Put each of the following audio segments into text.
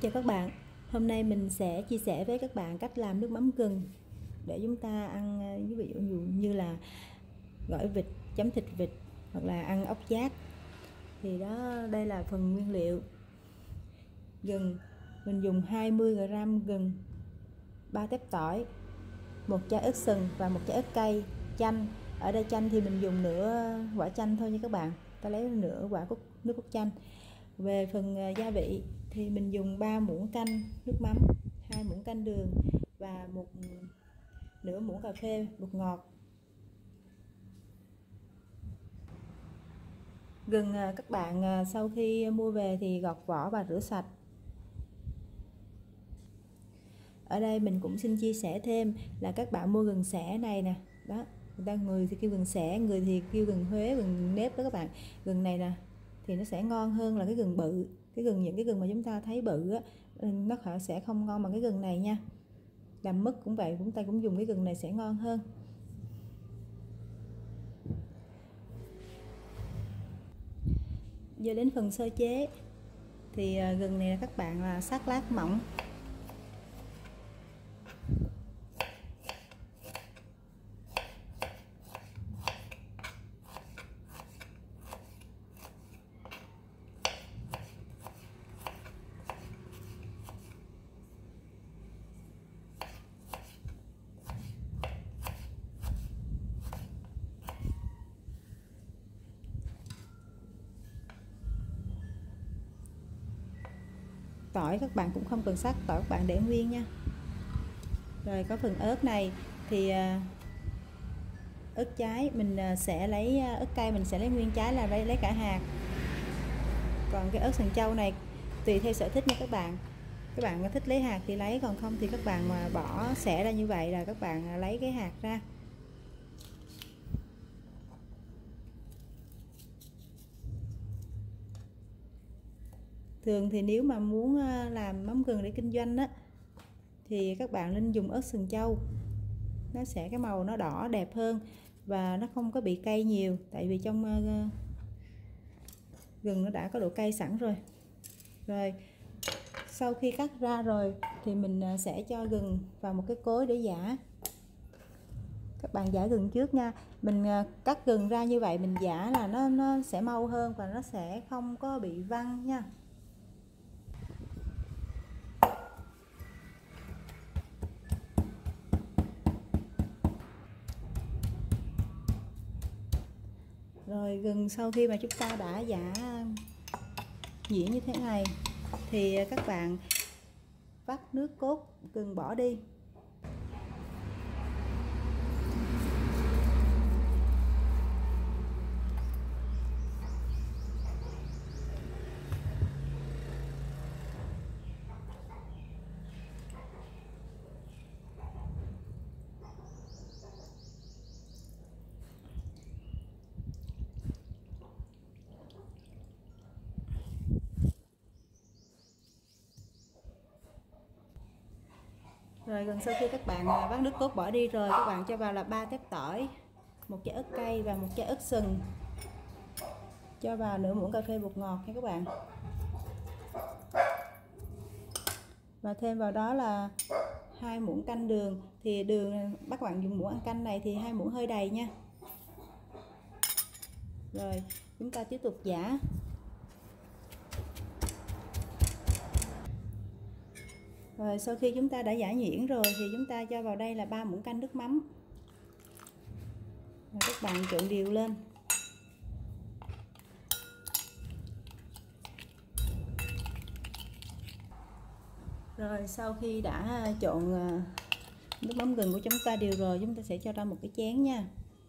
Chào các bạn, hôm nay mình sẽ chia sẻ với các bạn cách làm nước mắm gừng để chúng ta ăn, ví dụ như là gỏi vịt, chấm thịt vịt hoặc là ăn ốc chát. Thì đây là phần nguyên liệu. Gừng, mình dùng 20g gừng, 3 tép tỏi, 1 chai ớt sừng và 1 chai ớt cay. Chanh, ở đây chanh thì mình dùng nửa quả chanh thôi nha các bạn, ta lấy nửa quả nước cốt chanh. Về phần gia vị thì mình dùng 3 muỗng canh nước mắm, 2 muỗng canh đường và nửa muỗng cà phê bột ngọt. Gừng các bạn sau khi mua về thì gọt vỏ và rửa sạch. Ở đây mình cũng xin chia sẻ thêm là các bạn mua gừng xẻ này nè, đó, người thì kêu gừng xẻ, người thì kêu gừng Huế, gừng nếp đó các bạn. Gừng này nè thì nó sẽ ngon hơn là cái gừng bự. Những cái gừng mà chúng ta thấy bự á, nó sẽ không ngon bằng cái gừng này nha. Làm mứt cũng vậy, chúng ta cũng dùng cái gừng này sẽ ngon hơn. Giờ đến phần sơ chế thì gừng này các bạn là sắc lát mỏng. Tỏi các bạn cũng không cần sắc, tỏi các bạn để nguyên nha. Rồi có phần ớt này thì ớt cháy mình sẽ lấy, ớt cay mình sẽ lấy nguyên trái là lấy cả hạt. Còn cái ớt sừng trâu này tùy theo sở thích nha các bạn. Các bạn thích lấy hạt thì lấy, còn không thì các bạn mà bỏ xẻ ra như vậy là các bạn lấy cái hạt ra. Thường thì nếu mà muốn làm mắm gừng để kinh doanh á thì các bạn nên dùng ớt sừng trâu, nó sẽ cái màu nó đỏ đẹp hơn và nó không có bị cay nhiều, tại vì trong gừng nó đã có độ cay sẵn rồi. Rồi sau khi cắt ra rồi thì mình sẽ cho gừng vào một cái cối để giã. Các bạn giã gừng trước nha. Mình cắt gừng ra như vậy mình giã là nó sẽ mau hơn và nó sẽ không có bị văng nha. Rồi gừng sau khi mà chúng ta đã giã nhuyễn như thế này thì các bạn vắt nước cốt gừng bỏ đi. Rồi gần sau khi các bạn vắt nước cốt bỏ đi rồi, các bạn cho vào là 3 tép tỏi, 1 chai ớt cay và 1 chai ớt sừng. Cho vào nửa muỗng cà phê bột ngọt nha các bạn. Và thêm vào đó là 2 muỗng canh đường, thì đường các bạn dùng muỗng ăn canh này thì 2 muỗng hơi đầy nha. Rồi chúng ta tiếp tục giã. Rồi sau khi chúng ta đã giã nhuyễn rồi thì chúng ta cho vào đây là 3 muỗng canh nước mắm. Rồi các bạn trộn đều lên. Rồi sau khi đã trộn nước mắm gừng của chúng ta đều rồi, chúng ta sẽ cho ra một cái chén nha.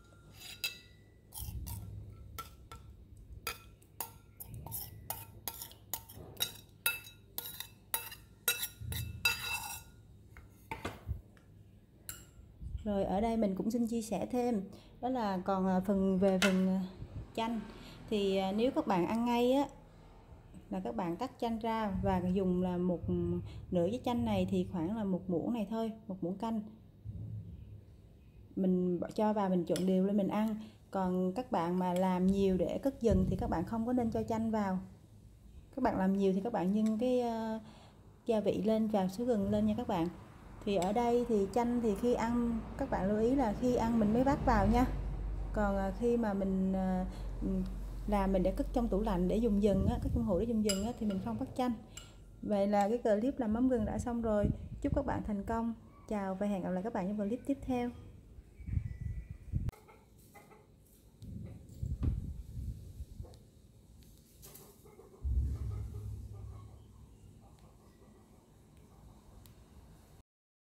Rồi ở đây mình cũng xin chia sẻ thêm, đó là còn về phần chanh thì nếu các bạn ăn ngay á là các bạn cắt chanh ra và dùng là nửa cái chanh này thì khoảng là 1 muỗng này thôi, 1 muỗng canh. Mình cho vào mình trộn đều lên mình ăn. Còn các bạn mà làm nhiều để cất dần thì các bạn không có nên cho chanh vào. Các bạn làm nhiều thì các bạn nhân gia vị lên, vào số gừng lên nha các bạn. Thì ở đây thì chanh thì khi ăn các bạn lưu ý là khi ăn mình mới vắt vào nha. Còn khi mà mình làm mình để cất trong tủ lạnh để dùng dần á, cất trong hũ để dùng dần á, thì mình không vắt chanh. Vậy là cái clip làm mắm gừng đã xong rồi. Chúc các bạn thành công. Chào và hẹn gặp lại các bạn trong clip tiếp theo.